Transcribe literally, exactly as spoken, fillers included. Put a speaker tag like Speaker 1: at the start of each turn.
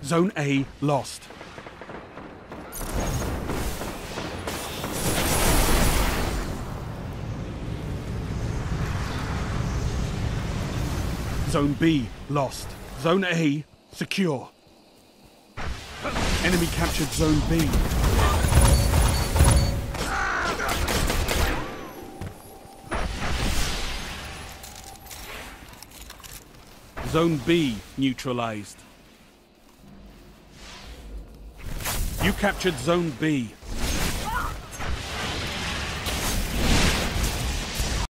Speaker 1: Zone A lost. Zone B lost. Zone A secure. Enemy captured Zone B. Zone B neutralized. You captured Zone B.